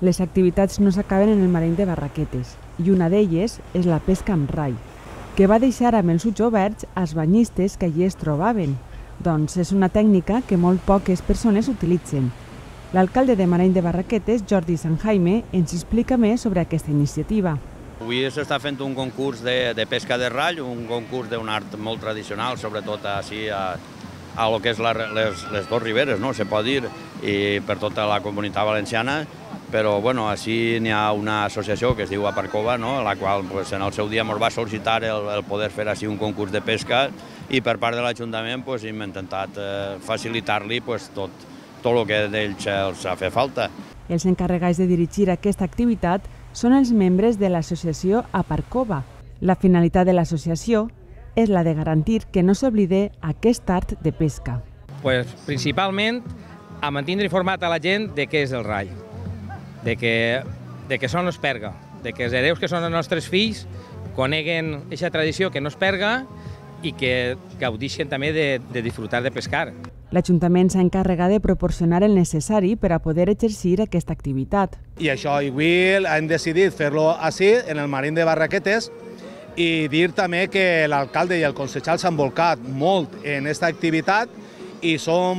Les activitats no s'acaben en el Mareny de Barraquetes i una d'elles és la pesca amb rai, que va deixar amb els ulls oberts als banyistes que allí es trobaven. Doncs és una tècnica que molt poques persones utilitzen. L'alcalde de Mareny de Barraquetes, Jordi Sanjaime, ens explica més sobre aquesta iniciativa. Avui s'està fent un concurs de pesca de rall, un concurs d'un art molt tradicional, sobretot així a lo que és les dues riberes, no se pot dir, i per tota la comunitat valenciana, però bueno, així n'hi ha una associació que es diu Aparcova, no? La qual en el seu dia ens va sol·licitar el poder fer així un concurs de pesca i per part de l'Ajuntament hem intentat facilitar-li tot el que d'ells els ha fet falta. Els encarregats de dirigir aquesta activitat són els membres de l'associació Aparcova. La finalitat de l'associació és la de garantir que no s'oblide aquest art de pesca. Principalment a mantenir informat a la gent de què és el rall, de que això no es perga, de que els hereus que són els nostres fills coneguen aquesta tradició que no es perga i que gaudeixen també de disfrutar de pescar. L'Ajuntament s'ha encarregat de proporcionar el necessari per a poder exercir aquesta activitat. I això, avui hem decidit fer-lo així, en el Mareny de Barraquetes, i dir també que l'alcalde i el concejal s'han volcat molt en aquesta activitat i són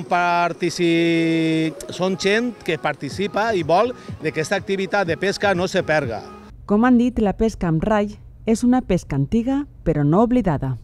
gent que participa i vol que aquesta activitat de pesca no se perga. Com han dit, la pesca amb rai és una pesca antiga però no oblidada.